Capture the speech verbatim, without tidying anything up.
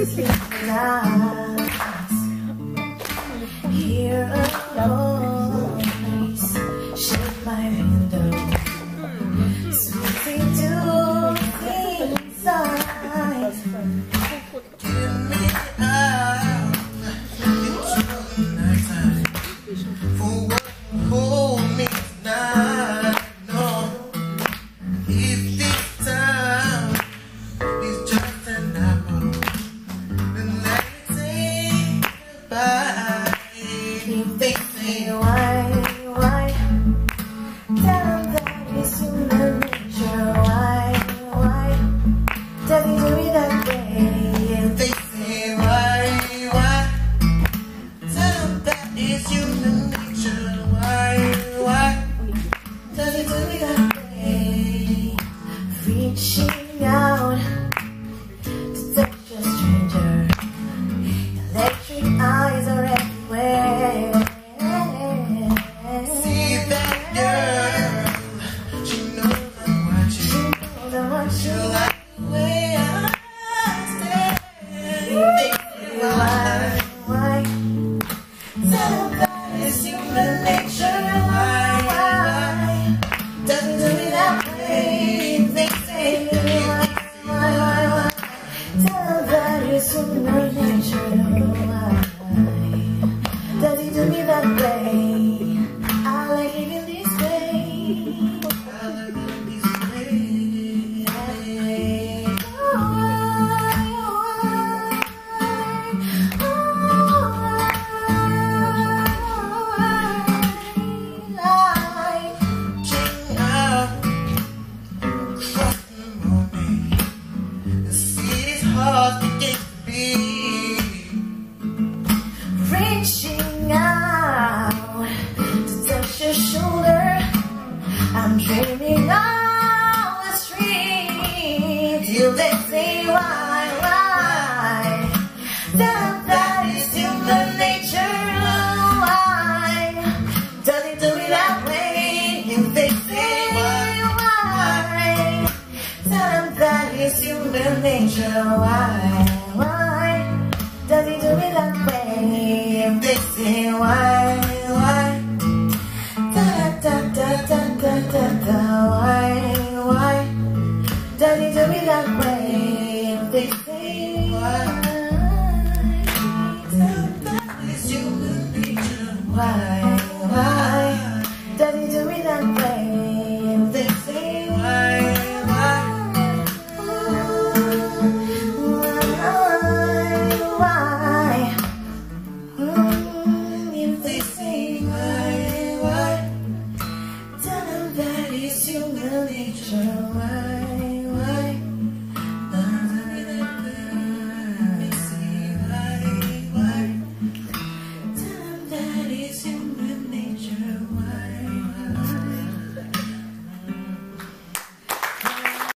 sleepless nights. Here alone, shut my window, sweeping to inside. Get me out into the nighttime. For what you hold me tonight. No, if this time is just an apple, then let it say goodbye. If they say why, why, tell them that it's human nature. Why, why, does he do it that way? If they say why, why, tell them that it's human nature. Why, why, Does he do it that way? Reaching out to touch a stranger, electric eyes are everywhere. see that girl? She knows I'm watching. She knows I'm watching. She like the way I stare. If they say why, why, tell them that it's human nature. Why, why, does he do it that way? If they say why, why, why, why, tell them that it's human nature. Why, does he do me that way? I like it in this way. I like it this way. Checking out across the morning. The city's heart begins to beat. Reaching out to touch your shoulder, I'm dreaming on the street. Till they say why, why, tell them that it's human nature. Why does he do it that way? If they say why, tell them that it's human nature. Why, why, does he do it that way? If they say why, why, da da da da da da da, why, why, does he do it that way? If they say why, tell them that it's human nature. Why, why, does he do it that way?